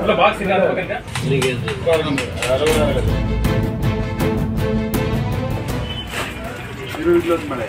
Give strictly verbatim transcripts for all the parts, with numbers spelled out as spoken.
உள்ள பாக்ஸ் இல்லாத பக்கங்க நீங்க பாருங்க இருபது கிலோ மேலே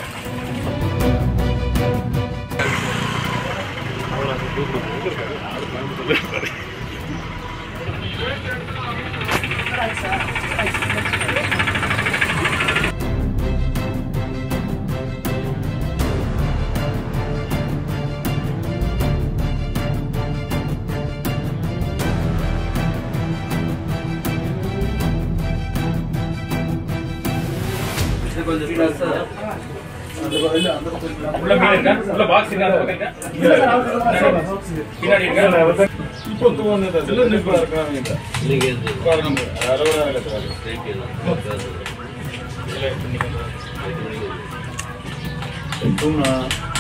கொஞ்சம் பிளஸ் அந்த இல்ல அந்த உள்ள மீன் இருக்கா உள்ள பாக்ஸ் இல்லாத பக்கங்க பின்னாடி இருக்கா இப்போ தூவனது இல்ல நிப்பா இருக்காங்க நீங்க பாருங்க அறுபது லட்சம் சைக்கிள் இல்ல பண்ணி